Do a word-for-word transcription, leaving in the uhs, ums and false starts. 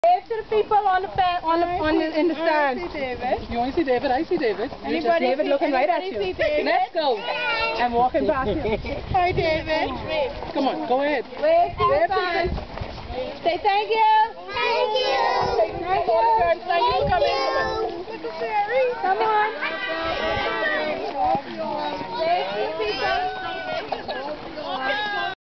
Wave to the people on the fan, on the on the in the stand. I see David. You only see David. I see David. Anybody Just David see, looking right at anybody you. see David? Let's go. I'm walking past you. Hi, David. Come on, go ahead. Wave to Wave the to the fans. Say thank you.